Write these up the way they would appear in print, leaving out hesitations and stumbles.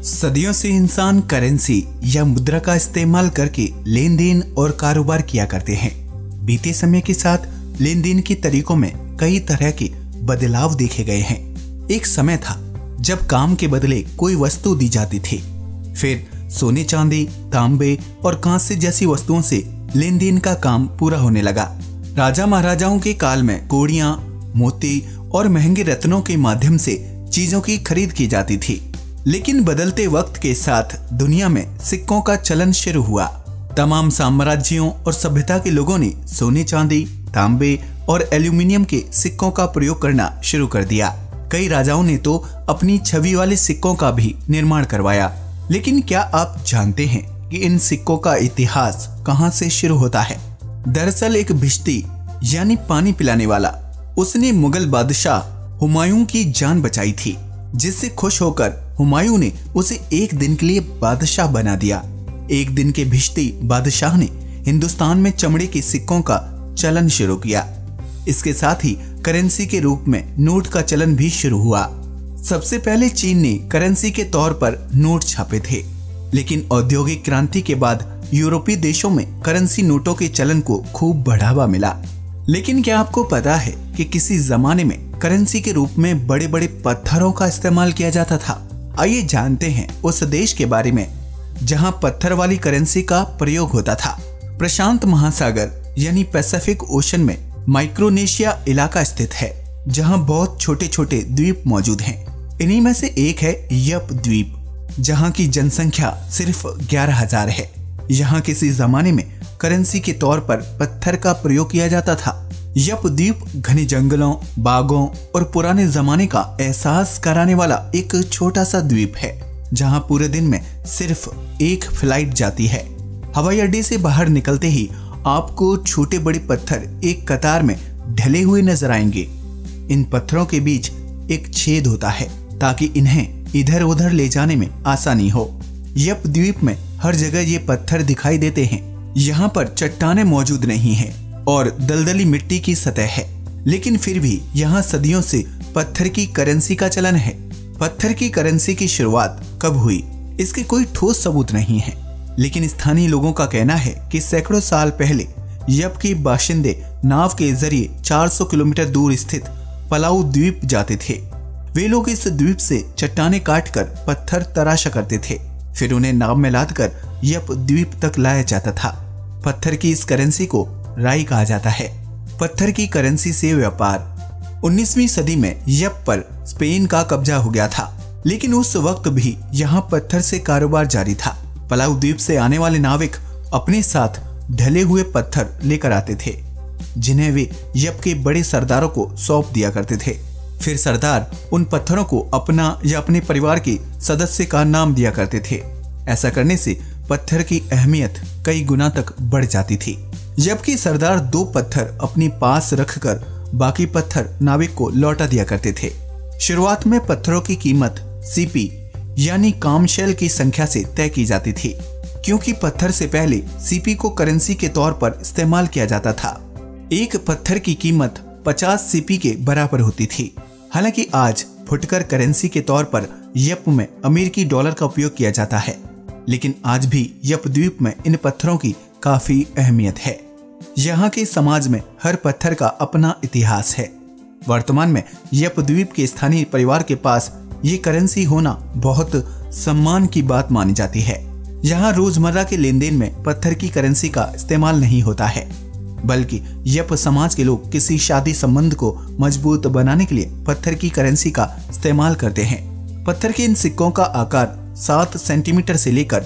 सदियों से इंसान करेंसी या मुद्रा का इस्तेमाल करके लेन देन और कारोबार किया करते हैं। बीते समय के साथ लेन देन के तरीकों में कई तरह के बदलाव देखे गए हैं। एक समय था जब काम के बदले कोई वस्तु दी जाती थी, फिर सोने चांदी, तांबे और कांसे जैसी वस्तुओं से लेन देन का काम पूरा होने लगा। राजा महाराजाओं के काल में कौड़ियां, मोती और महंगे रत्नों के माध्यम से चीजों की खरीद की जाती थी। लेकिन बदलते वक्त के साथ दुनिया में सिक्कों का चलन शुरू हुआ। तमाम साम्राज्यों और सभ्यता के लोगों ने सोने चांदी, तांबे और एल्यूमिनियम के सिक्कों का प्रयोग करना शुरू कर दिया। कई राजाओं ने तो अपनी छवि वाले सिक्कों का भी निर्माण करवाया। लेकिन क्या आप जानते हैं कि इन सिक्कों का इतिहास कहां से शुरू होता है? दरअसल एक भिश्ती यानी पानी पिलाने वाला, उसने मुगल बादशाह हुमायूं की जान बचाई थी, जिससे खुश होकर हुमायूं ने उसे एक दिन के लिए बादशाह बना दिया। एक दिन के भिश्ती बादशाह ने हिंदुस्तान में चमड़े के सिक्कों का चलन शुरू किया। इसके साथ ही करेंसी के रूप में नोट का चलन भी शुरू हुआ। सबसे पहले चीन ने करेंसी के तौर पर नोट छापे थे, लेकिन औद्योगिक क्रांति के बाद यूरोपीय देशों में करेंसी नोटों के चलन को खूब बढ़ावा मिला। लेकिन क्या आपको पता है कि किसी जमाने में करेंसी के रूप में बड़े बड़े पत्थरों का इस्तेमाल किया जाता था? आइए जानते हैं उस देश के बारे में जहां पत्थर वाली करेंसी का प्रयोग होता था। प्रशांत महासागर यानी पैसिफिक ओशन में माइक्रोनेशिया इलाका स्थित है, जहां बहुत छोटे छोटे द्वीप मौजूद हैं। इन्हीं में से एक है यप द्वीप, जहां की जनसंख्या सिर्फ 11,000 है। यहाँ किसी जमाने में करेंसी के तौर पर पत्थर का प्रयोग किया जाता था। यप द्वीप घने जंगलों, बागों और पुराने जमाने का एहसास कराने वाला एक छोटा सा द्वीप है, जहां पूरे दिन में सिर्फ एक फ्लाइट जाती है। हवाई अड्डे से बाहर निकलते ही आपको छोटे बड़े पत्थर एक कतार में ढले हुए नजर आएंगे। इन पत्थरों के बीच एक छेद होता है ताकि इन्हें इधर उधर ले जाने में आसानी हो। यप द्वीप में हर जगह ये पत्थर दिखाई देते हैं। यहाँ पर चट्टानें मौजूद नहीं है और दलदली मिट्टी की सतह है, लेकिन फिर भी यहाँ सदियों से पत्थर की करेंसी का चलन है। पत्थर की करेंसी की शुरुआत कब हुई, इसके कोई ठोस सबूत नहीं है, लेकिन स्थानीय लोगों का कहना है कि सैकड़ों साल पहले यप के बाशिंदे नाव के जरिए 400 किलोमीटर दूर स्थित पलाऊ द्वीप जाते थे। वे लोग इस द्वीप से चट्टानें काटकर पत्थर तराशा करते थे, फिर उन्हें नाव में लादकर यप द्वीप तक लाया जाता था। पत्थर की इस करेंसी को राई कहा जाता है। पत्थर की करेंसी से व्यापार। 19वीं सदी में यप पर स्पेन का कब्जा हो गया था, लेकिन उस वक्त भी यहाँ पत्थर से कारोबार जारी था। पलाऊ द्वीप से आने वाले नाविक अपने साथ ढले हुए पत्थर लेकर आते थे, जिन्हें वे यप के बड़े सरदारों को सौंप दिया करते थे। फिर सरदार उन पत्थरों को अपना या अपने परिवार के सदस्य का नाम दिया करते थे। ऐसा करने से पत्थर की अहमियत कई गुना तक बढ़ जाती थी। जबकि सरदार 2 पत्थर अपने पास रखकर बाकी पत्थर नाविक को लौटा दिया करते थे। शुरुआत में पत्थरों की कीमत सीपी यानी कामशेल की संख्या से तय की जाती थी, क्योंकि पत्थर से पहले सीपी को करेंसी के तौर पर इस्तेमाल किया जाता था। एक पत्थर की कीमत 50 सीपी के बराबर होती थी। हालांकि आज फुटकर करेंसी के तौर पर यप में अमेरिकी डॉलर का उपयोग किया जाता है, लेकिन आज भी यप द्वीप में इन पत्थरों की काफी अहमियत है। यहाँ के समाज में हर पत्थर का अपना इतिहास है। वर्तमान में यप द्वीप के स्थानीय परिवार के पास ये करेंसी होना बहुत सम्मान की बात मानी जाती है। यहाँ रोजमर्रा के लेन देन में पत्थर की करेंसी का इस्तेमाल नहीं होता है, बल्कि यप समाज के लोग किसी शादी संबंध को मजबूत बनाने के लिए पत्थर की करेंसी का इस्तेमाल करते हैं। पत्थर के इन सिक्कों का आकार 7 सेंटीमीटर से लेकर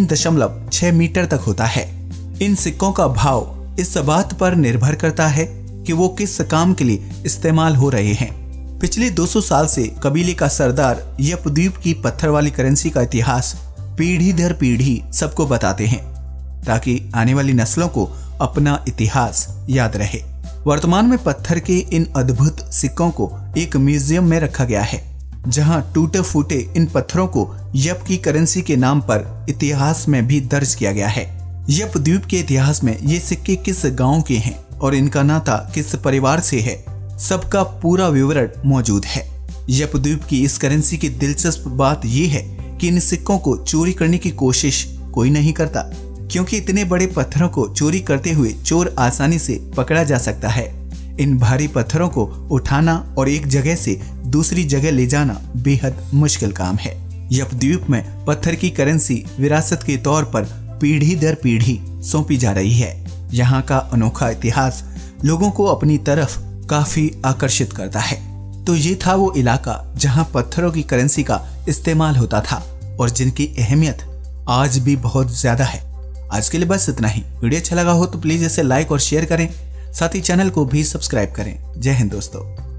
3.6 मीटर तक होता है। इन सिक्कों का भाव इस बात पर निर्भर करता है कि वो किस काम के लिए इस्तेमाल हो रहे हैं। पिछले 200 साल से कबीले का सरदार यप द्वीप की पत्थर वाली करेंसी का इतिहास पीढ़ी दर पीढ़ी सबको बताते हैं, ताकि आने वाली नस्लों को अपना इतिहास याद रहे। वर्तमान में पत्थर के इन अद्भुत सिक्कों को एक म्यूजियम में रखा गया है, जहां टूटे फूटे इन पत्थरों को यप की करेंसी के नाम पर इतिहास में भी दर्ज किया गया है। यप द्वीप के इतिहास में ये सिक्के किस गांव के हैं और इनका नाता किस परिवार से है, सबका पूरा विवरण मौजूद है। यप द्वीप की इस करेंसी की दिलचस्प बात यह है कि इन सिक्कों को चोरी करने की कोशिश कोई नहीं करता, क्योंकि इतने बड़े पत्थरों को चोरी करते हुए चोर आसानी से पकड़ा जा सकता है। इन भारी पत्थरों को उठाना और एक जगह से दूसरी जगह ले जाना बेहद मुश्किल काम है। यप द्वीप में पत्थर की करेंसी विरासत के तौर पर पीढ़ी दर पीढ़ी सौंपी जा रही है। यहाँ का अनोखा इतिहास लोगों को अपनी तरफ काफी आकर्षित करता है। तो ये था वो इलाका जहाँ पत्थरों की करेंसी का इस्तेमाल होता था और जिनकी अहमियत आज भी बहुत ज्यादा है। आज के लिए बस इतना ही। वीडियो अच्छा लगा हो तो प्लीज इसे लाइक और शेयर करें, साथ ही चैनल को भी सब्सक्राइब करें। जय हिंद दोस्तों।